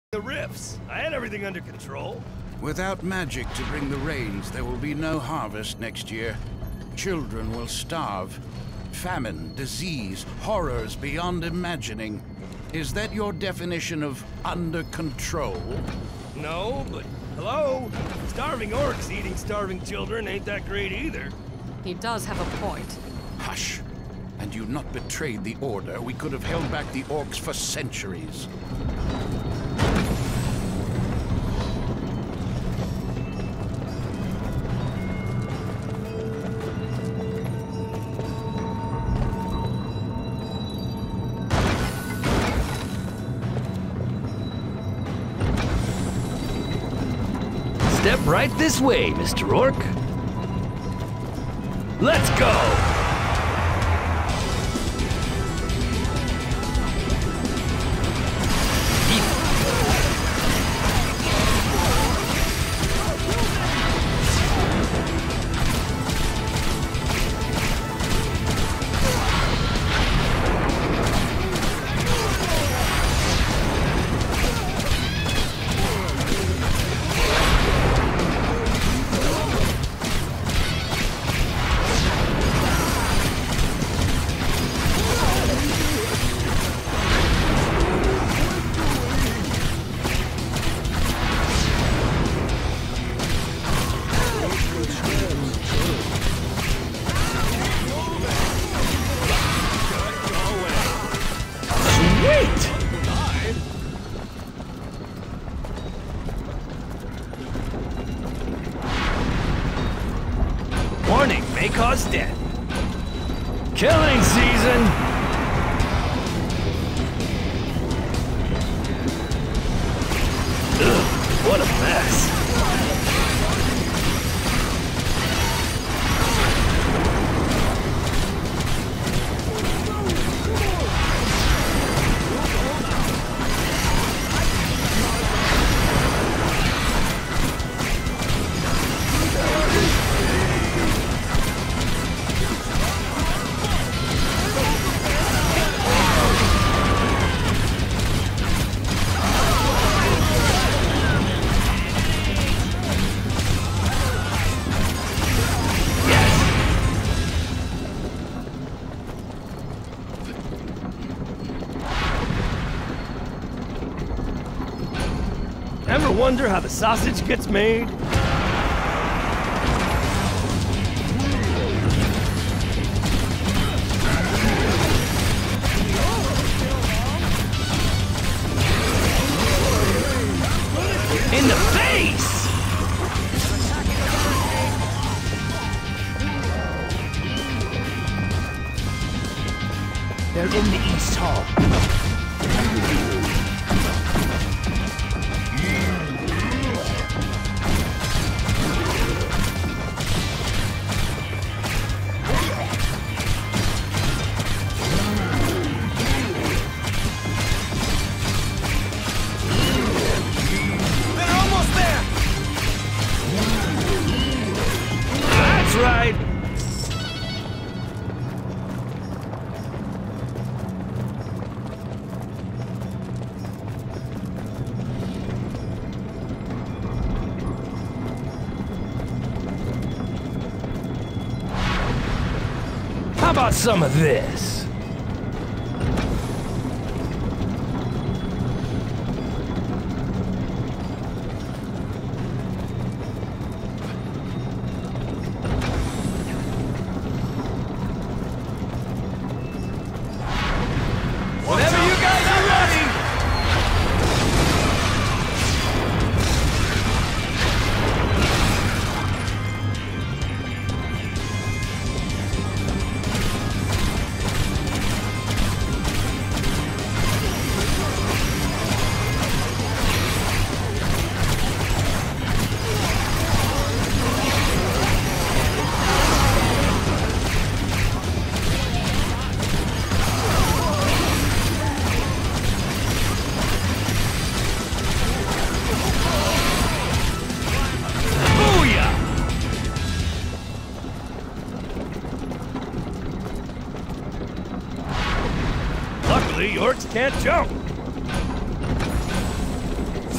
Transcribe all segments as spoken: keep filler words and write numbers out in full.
The rifts. I had everything under control. Without magic to bring the rains, there will be no harvest next year. Children will starve. Famine, disease, horrors beyond imagining. Is that your definition of under control? No, but hello? Starving orcs eating starving children ain't that great either. He does have a point. Hush. And you not betrayed the order, we could have held back the orcs for centuries. Step right this way, Mister Orc. Let's go! Warning may cause death. Killing season! Ugh, what a mess. Ever wonder how the sausage gets made? In the face! They're in the East Hall. Right. How about some of this? Luckily, orcs can't jump.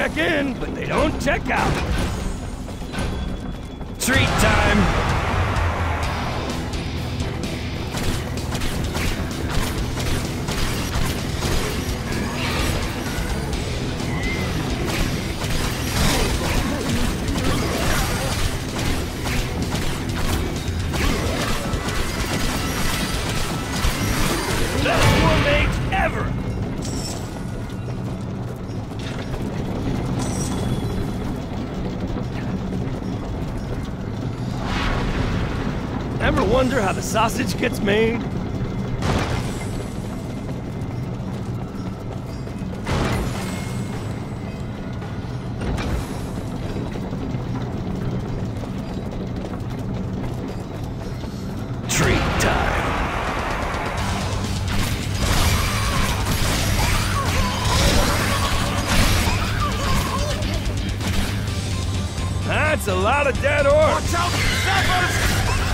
check in, but they don't check out. Treat time! Best war mage ever! Ever wonder how the sausage gets made? Treat time! That's a lot of dead orcs! Watch out! Zappers!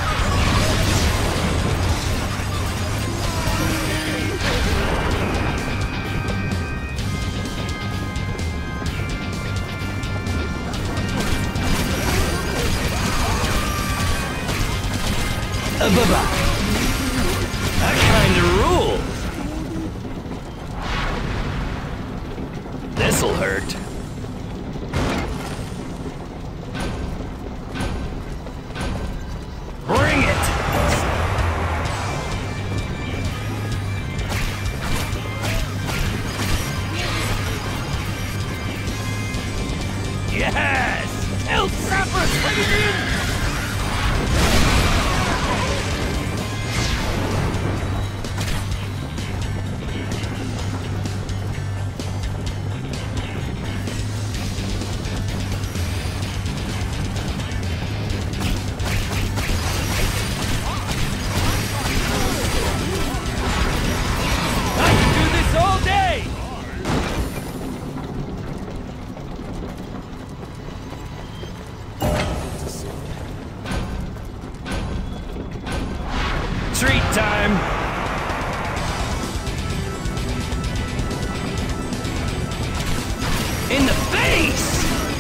Uh, bye-bye. That kinda rules. This'll hurt. Bring it! Yes! El Sapper's heading in! All day! Treat time! In the face!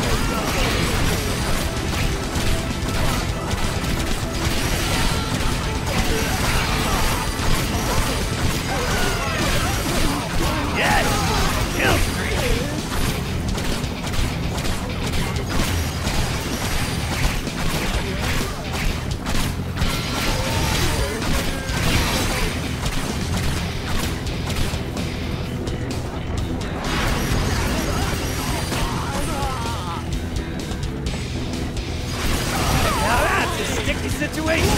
Yes! Kill streak! Now that's a sticky situation!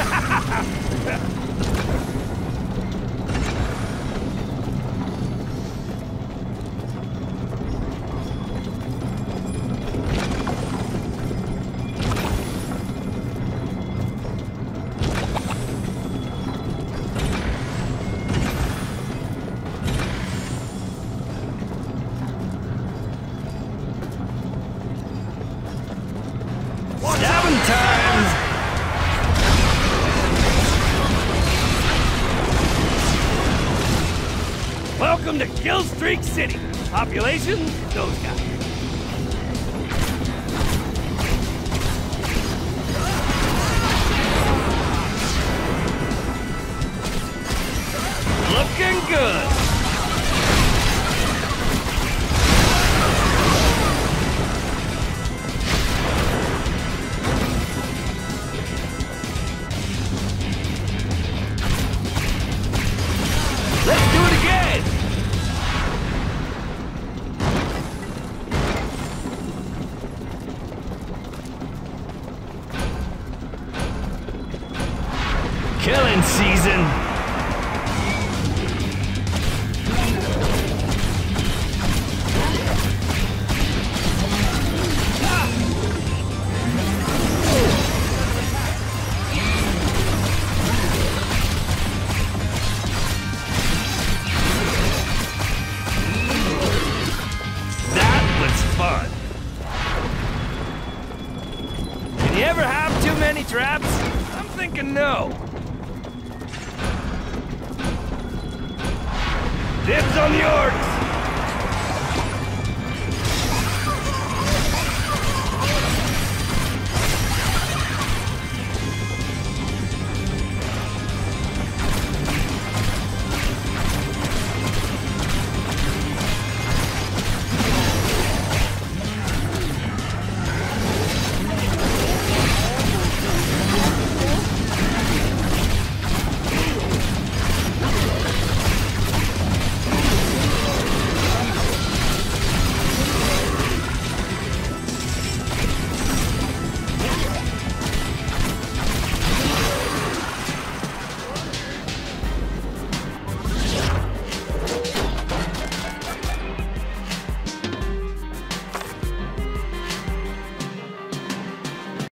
Stabbing time! Welcome to Killstreak City. Population, those guys. Looking good! Let's do it again! Killing season! Fun. Can you ever have too many traps? I'm thinking no. Dibs on the orcs!